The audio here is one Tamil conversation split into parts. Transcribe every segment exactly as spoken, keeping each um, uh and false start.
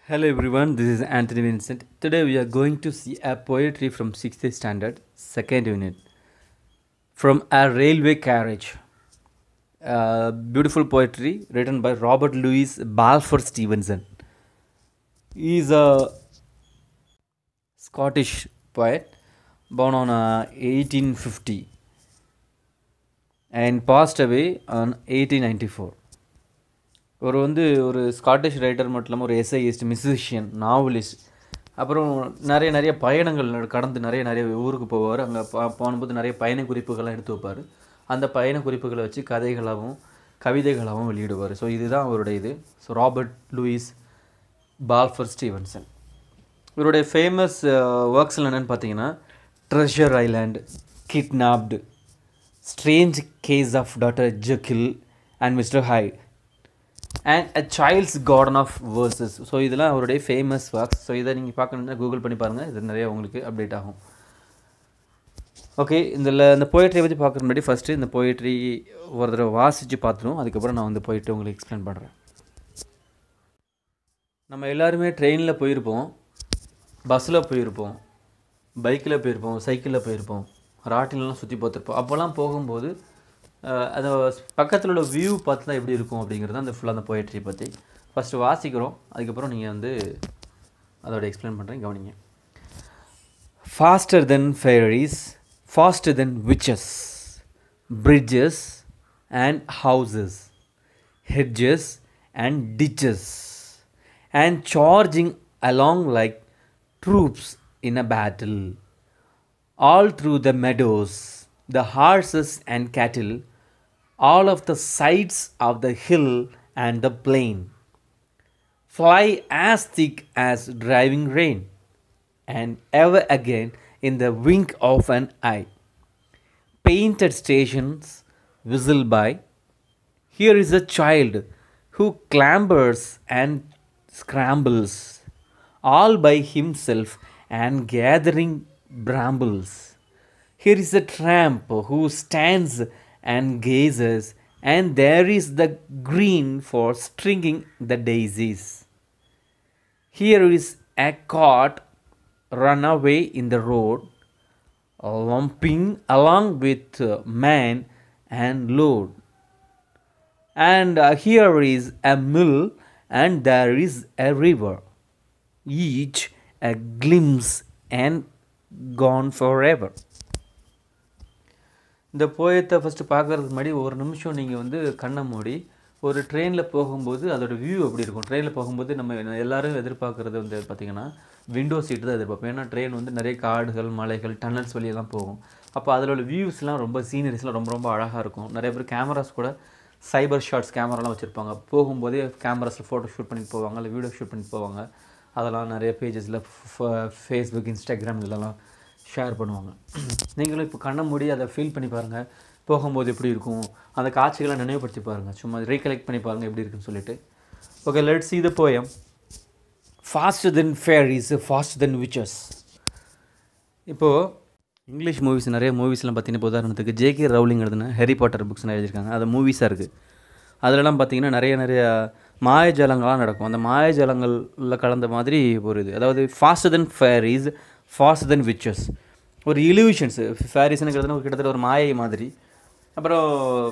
Hello everyone, this is Anthony Vincent. Today we are going to see a poetry from sixth standard, second unit, from A Railway Carriage. Uh, beautiful poetry written by Robert Louis Stevenson. He is a Scottish poet born on uh, eighteen fifty and passed away on eighteen ninety-four. ஒரு வந்து ஒரு ஸ்காட்டிஷ் ரைட்டர் மட்டும் இல்லாமல் ஒரு எஸ்ஐயிஸ்ட், மியூசிஷியன், நாவலிஸ்ட், அப்புறம் நிறைய நிறைய பயணங்கள் கடந்து நிறைய நிறைய ஊருக்கு போவார். அங்கே போகும்போது நிறைய பயண குறிப்புகள்லாம் எடுத்து வைப்பார். அந்த பயண குறிப்புகளை வச்சு கதைகளாகவும் கவிதைகளாகவும் வெளியிடுவார். ஸோ இதுதான் அவருடைய இது. So Robert Louis Balfour Stevenson. இவருடைய ஃபேமஸ் ஒர்க்ஸில் என்னென்னு பார்த்தீங்கன்னா treasure island, kidnapped, strange case of doctor Jekyll and mister Hyde and a child's garden of verses. So இதெல்லாம் அவருடைய ஃபேமஸ் ஒர்க்ஸ். ஸோ இதை நீங்கள் பார்க்கணுன்னா கூகுள் பண்ணி பாருங்கள், இது நிறைய உங்களுக்கு அப்டேட் ஆகும். ஓகே, இதில் இந்த போய்ட்ரியை பற்றி பார்க்குற முன்னாடி ஃபஸ்ட்டு இந்த போய்ட்ரி ஒரு தடவை வாசித்து பார்த்துடும். அதுக்கப்புறம் நான் வந்து போய்ட்டு உங்களுக்கு எக்ஸ்பிளைன் பண்ணுறேன். நம்ம எல்லாருமே ட்ரெயினில் போயிருப்போம், பஸ்ஸில் போயிருப்போம், பைக்கில் போயிருப்போம், சைக்கிளில் போயிருப்போம், ராட்டிலெலாம் சுற்றி பார்த்துருப்போம். அப்போல்லாம் போகும்போது அதை பக்கத்தில் உள்ள வியூ பார்த்து தான் எப்படி இருக்கும் அப்படிங்கிறது அந்த ஃபுல்லாக அந்த போய்ட்ரி பற்றி ஃபஸ்ட்டு வாசிக்கிறோம். அதுக்கப்புறம் நீங்கள் வந்து அதோட எக்ஸ்பிளைன் பண்ணுறேன், கவனிங்க. Faster than fairies, faster than witches, bridges and houses, hedges and ditches, and charging along like troops in a battle, all through the meadows, the horses and cattle, all of the sides of the hill and the plain, fly as thick as driving rain, and ever again in the wink of an eye. Painted stations whistle by. Here is a child who clambers and scrambles, all by himself and gathering brambles. Here is a tramp who stands and gazes, and there is the green for stringing the daisies. Here is a cart run away in the road, lumping along with man and load. And uh, here is a mill, and there is a river, each a glimpse and gone forever. இந்த போயத்தை ஃபஸ்ட்டு பார்க்குறதுக்கு முன்னாடி ஒரு நிமிஷம் நீங்கள் வந்து கண்ணை மூடி ஒரு ட்ரெயினில் போகும்போது அதோடய வியூ எப்படி இருக்கும். ட்ரெயினில் போகும்போது நம்ம எல்லோரும் எதிர்பார்க்குறது வந்து பார்த்திங்கன்னா விண்டோ சீட்டு தான் எதிர்பார்ப்போம். ஏன்னா ட்ரெயின் வந்து நிறைய காடுகள், மலைகள், டன்னல்ஸ் வழியெல்லாம் போகும். அப்போ அதோட வியூஸ்லாம் ரொம்ப சீனரிஸ்லாம் ரொம்ப ரொம்ப அழகாக இருக்கும். நிறைய பேர் கேமராஸ் கூட சைபர் ஷாட்ஸ் கேமராலாம் வச்சுருப்பாங்க. போகும்போதே கேமராஸில் ஃபோட்டோ ஷூட் பண்ணிட்டு போவாங்க, இல்லை வீடியோ ஷூட் பண்ணிட்டு போவாங்க. அதெல்லாம் நிறைய பேஜஸில் ஃபேஸ்புக், இன்ஸ்டாகிராம் இதெல்லாம் ஷேர் பண்ணுவாங்க. நீங்களும் இப்போ கண்ணை மூடி அதை ஃபீல் பண்ணி பாருங்கள், போகும்போது எப்படி இருக்கும், அந்த காட்சிகளை நினைவுபடுத்தி பாருங்கள், சும்மா ரீகலெக்ட் பண்ணி பாருங்கள் எப்படி இருக்குன்னு சொல்லிட்டு. Okay, let's see the poem. Faster than fairies, faster than witches. இப்போது இங்கிலீஷ் மூவிஸ் நிறைய மூவிஸ்லாம் பார்த்தீங்கன்னா, இப்போ உதாரணத்துக்கு ஜேகே ரவுலிங் எழுதுன ஹாரி பாட்டர் புக்ஸ் நிறைய எழுதியிருக்காங்க. அது மூவிஸாக இருக்குது. அதிலலாம் பார்த்தீங்கன்னா நிறைய நிறைய மாயஜாலங்கள்லாம் நடக்கும். அந்த மாயஜாலங்களில் கலந்த மாதிரி ஒரு இது, அதாவது faster than fairies, faster than witches, ஒரு இல்யூஷன்ஸு. ஃபேரிஸ்னுங்கிறதுனா ஒரு கிட்டத்தட்ட ஒரு மாயை மாதிரி. அப்புறம்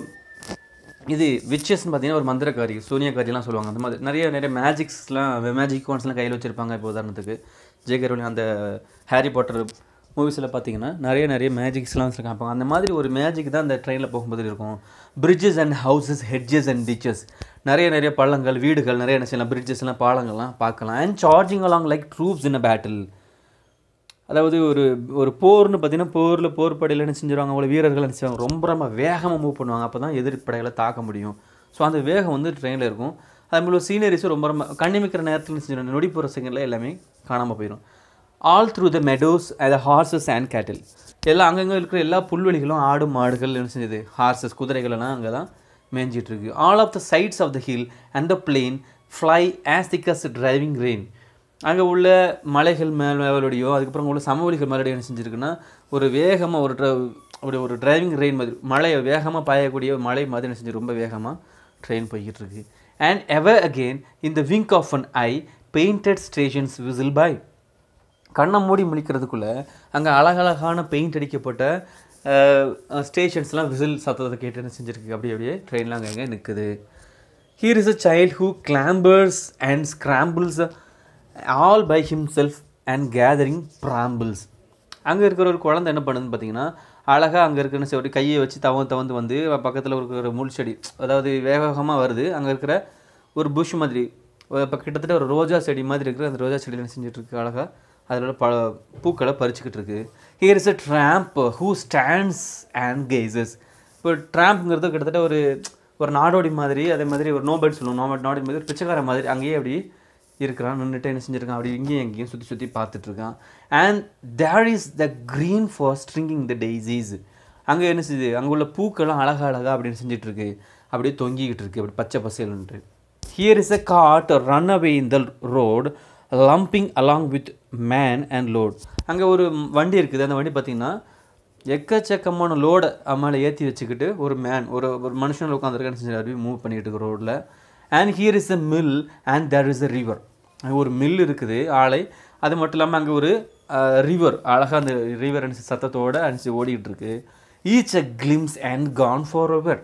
இது விச்சஸ்ன்னு பார்த்தீங்கன்னா ஒரு மந்திரக்காரி, சூனியக்காரிலாம் சொல்லுவாங்க. அந்த மாதிரி நிறைய நிறைய மேஜிக்ஸ்லாம், மேஜிக் வான்ஸ்லாம் கையில் வச்சுருப்பாங்க. இப்போ உதாரணத்துக்கு ஜேகே ரவுலிங் அந்த ஹாரி பாட்டர் மூவிஸில் பார்த்தீங்கன்னா நிறைய நிறைய மேஜிக்ஸ்லாம் காமிப்பாங்க. அந்த மாதிரி ஒரு மேஜிக் தான் அந்த ட்ரெயினில் போகும்போது இருக்கும். Bridges and houses, hedges and ditches, நிறைய நிறைய பள்ளங்கள், வீடுகள், நிறைய என்ன செய்யலாம், பிரிட்ஜஸ்லாம், பாலங்கள்லாம் பார்க்கலாம். And charging along like troops in a battle, அதாவது ஒரு ஒரு போர்னு பார்த்தீங்கன்னா போரில் போர் படையில் என்ன செஞ்சுருவாங்க, அவ்வளோ வீரர்கள் என்ன செய்வாங்க, ரொம்ப ரொம்ப வேகமாக மூவ் பண்ணுவாங்க. அப்போ தான் எதிர்ப்படைகளை தாக்க முடியும். ஸோ அந்த வேகம் வந்து ட்ரெயினில் இருக்கும். அதுபோல் சீனரிஸும் ரொம்ப ரொம்ப கண்ணிமிக்கிற நேரத்தில் செஞ்சிடும், நொடி போகிற செகண்டில் எல்லாமே காணாமல் போயிடும். All through the meadows the horses and cattle, எல்லாம் அங்கங்கே இருக்கிற எல்லா புல்வெளிகளும் ஆடு மாடுகள் என்ன செஞ்சது, ஹார்சஸ் குதிரைகள்லாம் அங்கே தான் மேய்ஞ்சிட்ருக்கு. All of the sides of the hill and the plain fly as thick as driving rain, அங்கே உள்ள மலைகள் மேலோடையோ அதுக்கப்புறம் உள்ள சமவெளிகள் மேலோடையோ என்ன செஞ்சுருக்குன்னா ஒரு வேகமாக ஒரு ட்ர அப்படி ஒரு டிரைவிங் ரெயின் மாதிரி மழையை வேகமாக பாயக்கூடிய மழை மாதிரி என்ன செஞ்சு ரொம்ப வேகமாக ட்ரெயின் போய்கிட்டு இருக்கு. And ever again in the wink of an eye, painted stations whistle by. கண்ணை மூடி முழிக்கிறதுக்குள்ளே அங்கே அழகழகான பெயிண்ட் அடிக்கப்பட்ட ஸ்டேஷன்ஸ்லாம் விசில் சத்தத்தை கேட்டு என்ன செஞ்சுருக்கு, அப்படி அப்படியே ட்ரெயின்லாம் அங்கே அங்கே நிற்குது. Here is a child who clambers and scrambles all by himself and gathering brambles. அங்கே இருக்கிற ஒரு குழந்தை என்ன பண்ணுதுன்னு பார்த்தீங்கன்னா, அழகாக அங்கே இருக்குன்னு சொல்லி கையை வச்சு தவந்து தவந்து வந்து பக்கத்தில் இருக்கிற முள் செடி, அதாவது வேக வேகமாக வருது, அங்கே இருக்கிற ஒரு புஷ் மாதிரி இப்போ கிட்டத்தட்ட ஒரு ரோஜா செடி மாதிரி இருக்கிற அந்த ரோஜா செடியில் செஞ்சுட்ருக்கு அழகாக அதில் பல பூக்களை பறிச்சுக்கிட்டு இருக்குது. Here is a tramp who stands and gazes. இப்போ ட்ராம்ப்ங்கிறது கிட்டத்தட்ட ஒரு ஒரு நாடோடி மாதிரி, அதே மாதிரி ஒரு நோபேட் சொல்லுவோம், நோபேட் நாடோடி மாதிரி ஒரு பிச்சைக்கார மாதிரி அங்கேயே அப்படி இருக்கிறான், நின்றுட்டு என்ன செஞ்சுருக்கான், அப்படி இங்கேயும் எங்கேயும் சுற்றி சுற்றி பார்த்துட்ருக்கான். And there is the green for stringing the daisies. அங்கே என்ன செய்யுது, அங்கே உள்ள பூக்கெல்லாம் அழகா அழகா அப்படின்னு செஞ்சிட்ருக்கு, அப்படியே தொங்கிக்கிட்டு இருக்குது அப்படி பச்சை பசேல்ன்ட்டு. Here is a cart run away in the road lumping along with man and load. அங்கே ஒரு வண்டி இருக்குது, அந்த வண்டி பார்த்திங்கன்னா எக்கச்சக்கமான லோடை மேலே ஏற்றி வச்சுக்கிட்டு ஒரு மேன் ஒரு ஒரு மனுஷன் உட்காந்துருக்கான்னு செஞ்சு அப்படி மூவ் பண்ணிக்கிட்டு இருக்கு ரோட்டில். And here is a mill and there is a river. ஒரு மில் இருக்குது ஆலை, அது மட்டும் இல்லாமல் அங்கே ஒரு ரிவர் அழகாக அந்த ரிவர் அனுச்சி சத்தத்தோடு அனுச்சி ஓடிக்கிட்டு இருக்கு. Each a glimpse and gone forever.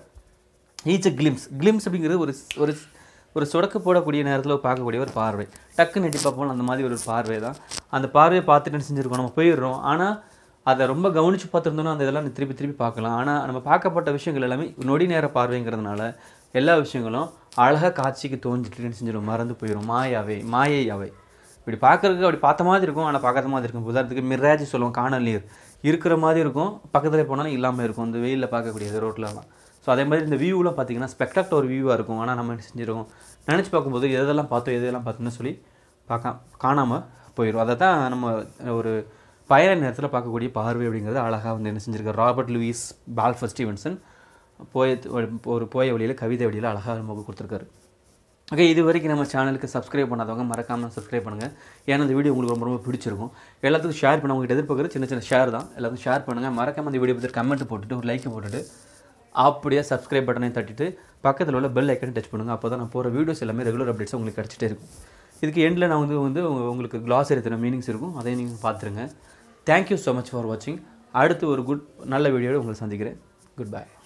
Each a glimpse glimpse அப்படிங்கிறது ஒரு ஒரு ஒரு சொடக்கு போடக்கூடிய நேரத்தில் பார்க்கக்கூடிய ஒரு பார்வை, டக்குன்னு எட்டி பார்ப்போம் அந்த மாதிரி ஒரு பார்வை தான். அந்த பார்வையை பார்த்துட்டு செஞ்சுருக்கோம், நம்ம போயிடுறோம். ஆனால் அதை ரொம்ப கவனித்து பார்த்துருந்தோன்னா அந்த இதெல்லாம் திருப்பி திருப்பி பார்க்கலாம். ஆனால் நம்ம பார்க்கப்பட்ட விஷயங்கள் எல்லாமே நொடி நேர பார்வைங்கிறதுனால எல்லா விஷயங்களும் அழகாக காட்சிக்கு தோன்றிட்டுன்னு செஞ்சிடும், மறந்து போயிடும். மாயாவே மாயை அவை. இப்படி பார்க்குறதுக்கு அப்படி பார்த்த மாதிரி இருக்கும், ஆனால் பார்க்காத மாதிரி இருக்கும். உதாரணத்துக்கு மிராஜ் சொல்லுவோம், காணல் நீர் இருக்கிற மாதிரி இருக்கும், பக்கத்தில் போனாலும் இல்லாமல் இருக்கும் இந்த வெயிலில் பார்க்கக்கூடியது ரோட்லலாம். ஸோ அதே மாதிரி இந்த வியூலாம் பார்த்திங்கன்னா ஸ்பெக்டாக்ட் ஒரு வியூவாக இருக்கும். ஆனால் நம்ம என்ன செஞ்சிருக்கோம், நினச்சி பார்க்கும்போது எதெல்லாம் பார்த்தோம் எதெல்லாம் பார்த்தோம்னு சொல்லி பார்க்க காணாமல் போயிடும். அதை தான் நம்ம ஒரு பயண நேரத்தில் பார்க்கக்கூடிய பார்வை அப்படிங்கிறது அழகாக வந்து என்ன செஞ்சுருக்கார் ராபர்ட் லூயிஸ் ஸ்டீவன்சன் போய ஒரு போய வழியில் கவிதை வழியில் அழகாக நமக்கு கொடுத்துருக்காரு. ஓகே, இது வரைக்கும் நம்ம சேனலுக்கு சப்ஸ்கிரைப் பண்ணாதவங்க மறக்காமல் சப்ஸ்கிரைப் பண்ணுங்கள். ஏன்னா இந்த வீடியோ உங்களுக்கு ரொம்ப ரொம்ப பிடிச்சிருக்கும். எல்லாத்துக்கும் ஷேர் பண்ண உங்கள்கிட்ட எதிர்பார்க்குறது சின்ன சின்ன ஷேர் தான். எல்லாத்துக்கும் ஷேர் பண்ணுங்கள். மறக்காமல் இந்த வீடியோ பற்றி கமெண்ட் போட்டுட்டு ஒரு லைக் போட்டுட்டு அப்படியே சப்ஸ்கிரைப் பட்டனையும் தட்டிட்டு பக்கத்தில் உள்ள பெல் ஐக்கனை டச் பண்ணுங்கள். அப்போ தான் நான் போகிற வீடியோஸ் எல்லாமே ரெகுலர் அப்டேட்ஸ் உங்களுக்கு கிடச்சிட்டே இருக்கும். இதுக்கு எண்டில் நான் வந்து வந்து உங்களுக்கு கிளாஸ் எடுத்துகிற மீனிங்ஸ் இருக்கும், அதையும் நீங்கள் பார்த்துருங்க. தேங்க்யூ ஸோ மச் ஃபார் வாட்சிங். அடுத்து ஒரு குட் நல்ல வீடியோவில் உங்களை சந்திக்கிறேன். Good bye.